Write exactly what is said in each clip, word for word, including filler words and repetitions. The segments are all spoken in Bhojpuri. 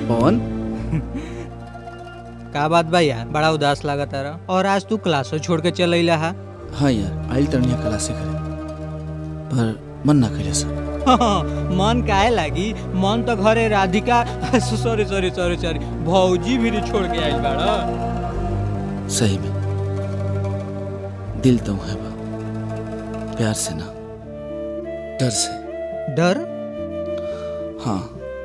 पवन का बात बा यार, बड़ा उदास लागत रहा। और आज तू क्लासो छोड़ के चल अइला हा। हाँ यार, आइल तनिया क्लासे करे पर मन ना करे सर। मन काहे लागी, मन तो घरे Radhika sorry sorry sorry sorry भौजी भी छोड़ के आइल बाड़ा। सही में दिल तो है बा, प्यार से ना डर से। डर? हाँ,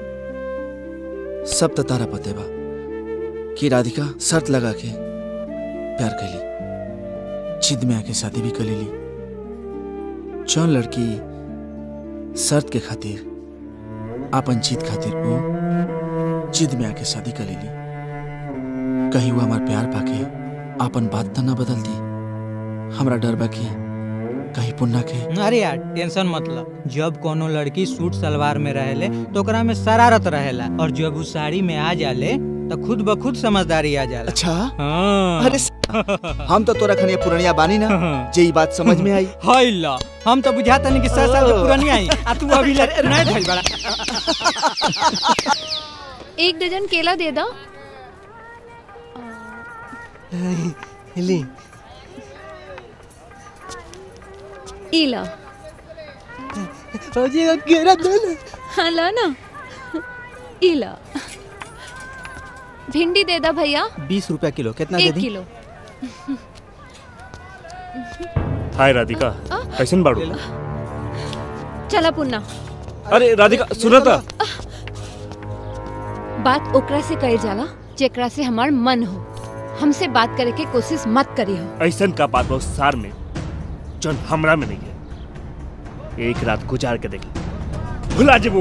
सब तो तारा पते बा कि राधिका शर्त लगा के प्यार कैली, जिद में आके शादी भी कर ली। जौन लड़की शर्त के खातिर अपन जीत खातिर वो जिद में आके शादी कर ली, कहीं वो हमार प्यार पाके अपन बात तो ना बदल दी। हमरा डर बा कि कहीं पुन्ना के। अरे यार टेंशन मत ला, जब कोनो लड़की सूट सलवार में रहेले तो ओकरा में शरारत रहेला, और जब वो साड़ी में आ जाले तो खुद ब खुद समझदारी आ जाला। अच्छा हाँ। अरे हम तो तोरा खनिया पुरानिया बानी ना, जे ई बात समझ में आई। हाय ला, हम तो बुझाता नहीं कि सौ साल के पुरानी आई, आ तू अभी नहीं भइल बड़ा। एक डजन केला दे दो। ली इला फौजी का केला दो ना। हाँ ला ना। इला भिंडी दे दा भैया। बीस रुपया किलो। कितना दे दी? एक किलो। हाय राधिका, कैसन बाड़ू? चला पुन्ना। अरे राधिका सुना था, बात ओकरा से कहे जाला जेकरा से हमार मन हो। हमसे बात करे के कोशिश मत करी हो। ऐसन का बात बहुत सार में जौन हमरा में नहीं है। एक रात गुजार के देख, भुला जे वो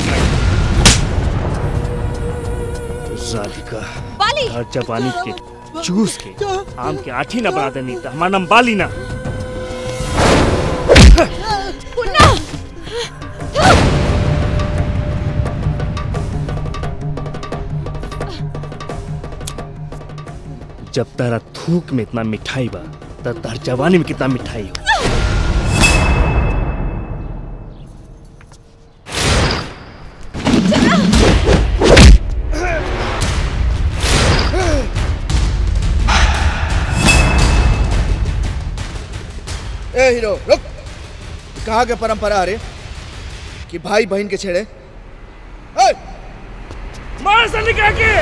राधिका हर जवानी के चूस के आम के आठी ना बना देनी तो हमारा नाम बाली ना। पुन्ना जब तारा थूक में इतना मिठाई बा तब तार जवानी में कितना मिठाई हो। ए हीरो रुक, कहाँ के परंपरा अरे कि भाई बहन के छेड़े? मार से निकाल के।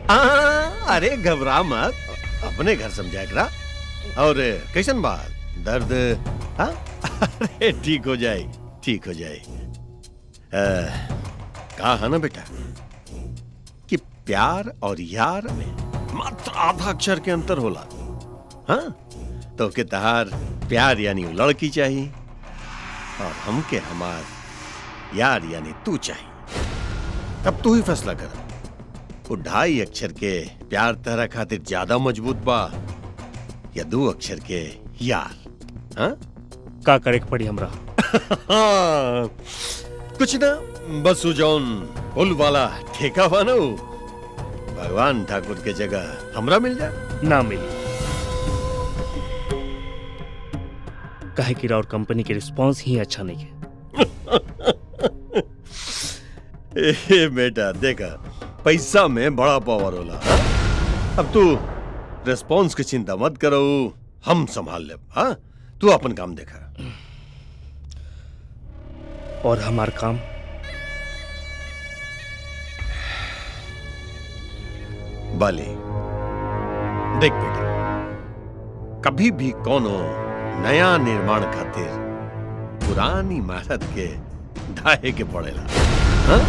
हाँ, अरे घबरा मत, अपने घर समझा करा। और कैसन बात, दर्द? हाँ, अरे ठीक हो जाए, ठीक हो जाए। कहा है ना बेटा कि प्यार और यार में मात्र आधा अक्षर के अंतर होला। हाँ, तो के तहार प्यार यानी लड़की चाहिए और हमके हमार यार यानी तू चाहिए। अब तू ही फैसला कर, वो ढाई अक्षर के प्यार तेरा खातिर ज्यादा मजबूत बा या दो अक्षर के यार? हाँ, का करे के पड़ी हमरा? हाँ, कुछ ना, बस वो जौन पुल वाला ठेका बा ना, भगवान ठाकुर के जगह हमरा मिल जाए। ना मिली, काहे कि और कंपनी के रिस्पांस ही अच्छा नहीं है। ए बेटा देखा, पैसा में बड़ा पावर होला। अब तू रिस्पांस की चिंता मत करो, हम संभाल ले। हाँ, तू अपन काम देखा। और हमार काम? बाली देख बेटा, कभी भी कोनो नया निर्माण खातिर पुरानी इमारत के ढाहे के पड़ेला। हाँ?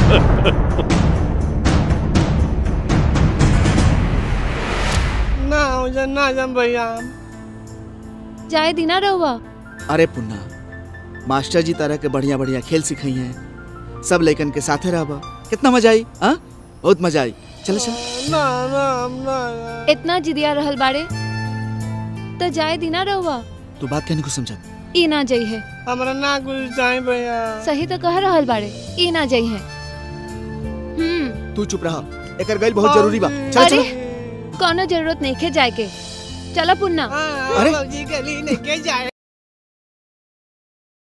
ना हो जा, ना जा भैया। जाए दिना रहुआ। अरे पुन्ना, मास्टर जी तरह के बढ़िया बढ़िया खेल सिखाई हैं, सब लेकिन के साथे रहबा, कितना मजा आई। हाँ, बहुत मजा आई। चल चल। ना ना ना, इतना जिदिया रहल बाड़े तो जाए दिना रहुआ। तू बात कहने को समझा? ई ना जाई है। हमरा ना कुछ चाहिए भैया। सही तो कह रहल बाड़े, ई ना जाई है। हम्म, तू चुप रहा, एकर गइल बहुत जरूरी बा। चल अरे चल। कोनो जरूरत नहीं के जाए के, चलो पुन्ना। अरे गली नहीं के जाए।